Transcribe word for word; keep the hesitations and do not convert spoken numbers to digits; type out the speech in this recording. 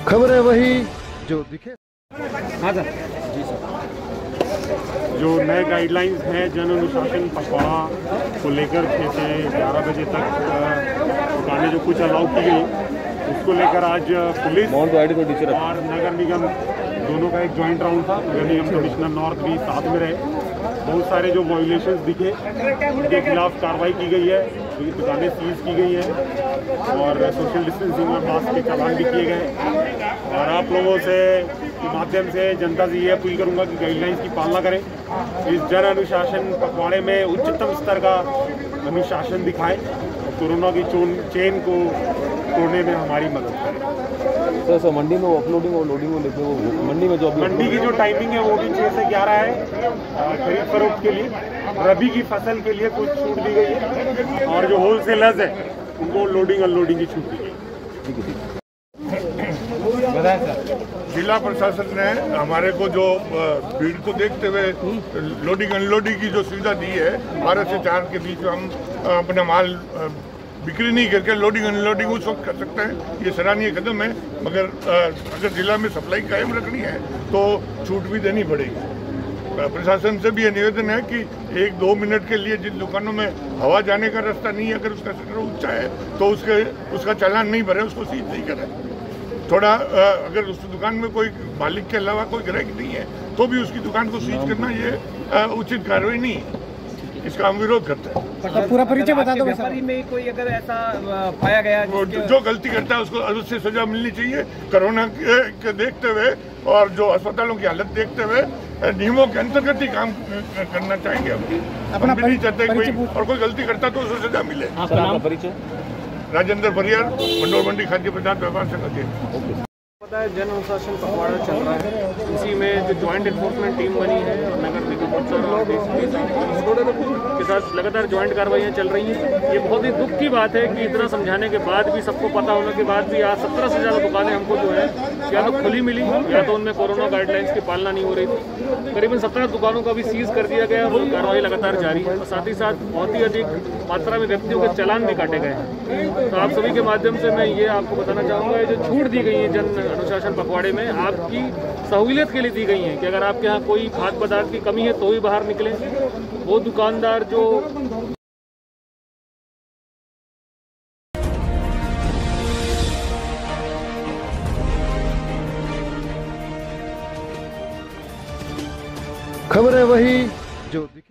खबरें वही जो दिखे। हाँ सर जी सर, जो नए गाइडलाइंस हैं जन अनुशासन पखवाड़ा को लेकर छः से ग्यारह बजे तक दुकानें जो कुछ अलाउ की गई, उसको लेकर आज पुलिस और नगर निगम दोनों का एक जॉइंट राउंड था। नगर निगम कमिश्नर नॉर्थ भी साथ में रहे। बहुत सारे जो वायोलेशंस दिखे उनके खिलाफ कार्रवाई की गई है, दुकानें सीज की गई हैं और सोशल डिस्टेंसिंग और मास्क के चालान भी किए गए। और आप लोगों से के माध्यम से जनता से ये अपील करूंगा कि गाइडलाइंस की पालना करें। इस जन अनुशासन पखवाड़े में उच्चतम स्तर का अनुशासन दिखाएं और कोरोना की चेन को तोड़ने में हमारी मदद करें। सर सर मंडी में अपलोडिंग और लोडिंग को लेकर वो मंडी में जो मंडी की जो टाइमिंग है वो भी छः से ग्यारह है। खरीद फरोख्त के लिए, रबी की फसल के लिए कुछ छूट दी गई है और जो होलसेलर्स हैं उनको लोडिंग अनलोडिंग की छूट दी गई है। जिला प्रशासन ने हमारे को जो भीड़ को देखते हुए लोडिंग अनलोडिंग की जो सुविधा दी है, बारह से चार के बीच में हम अपना माल बिक्री नहीं करके लोडिंग अनलोडिंग उस वक्त कर सकते हैं। ये सराहनीय कदम है, मगर अगर जिला में सप्लाई कायम रखनी है तो छूट भी देनी पड़ेगी। प्रशासन से भी ये निवेदन है कि एक दो मिनट के लिए जिन दुकानों में हवा जाने का रास्ता नहीं है, अगर उसका शटर ऊंचा है तो उसके उसका चालान नहीं भरे, उसको सीज नहीं करें। थोड़ा अगर उस दुकान में कोई मालिक के अलावा कोई ग्राहक नहीं है तो भी उसकी दुकान को सीज करना ये उचित कार्रवाई नहीं है। इसका हम विरोध करते हैं। पूरा परिचय बता दो। व्यापारी में कोई अगर ऐसा पाया गया जो गलती करता है उसको अवश्य सजा मिलनी चाहिए। कोरोना के देखते हुए और जो अस्पतालों की हालत देखते हुए नियमों के अंतर्गत ही काम करना चाहेंगे। हम हम भी नहीं चाहते कोई और कोई गलती करता तो उसको सजा मिले। परिचय राजेंद्र परियार, मंडोर मंडी खाद्य पदार्थ व्यापार संघ अध्यक्ष। पता है जन अनुशासन पखवाड़ा चल रहा है, इसी में जो ज्वाइंट एनफोर्समेंट टीम बनी है और नगर निगम के साथ लगातार ज्वाइंट कार्रवाइयाँ चल रही हैं। ये बहुत ही दुख की बात है कि इतना समझाने के बाद भी, सबको पता होने के बाद भी आज सत्रह से ज़्यादा दुकानें हमको जो है या तो खुली मिली या तो उनमें कोरोना गाइडलाइंस की पालना नहीं हो रही थी। करीबन सत्रह दुकानों का भी सीज कर दिया गया और कार्रवाई लगातार जारी है और साथ ही साथ बहुत ही अधिक मात्रा में व्यक्तियों के चालान भी काटे गए हैं। तो आप सभी के माध्यम से मैं ये आपको बताना चाहूँगा, जो छूट दी गई है जन अनुशासन पखवाड़े में आपकी सहूलियत के लिए दी गई है कि अगर आपके यहाँ कोई खाद्य पदार्थ की कमी है तो ही बाहर निकलें। वो दुकानदार जो खबरें वही जो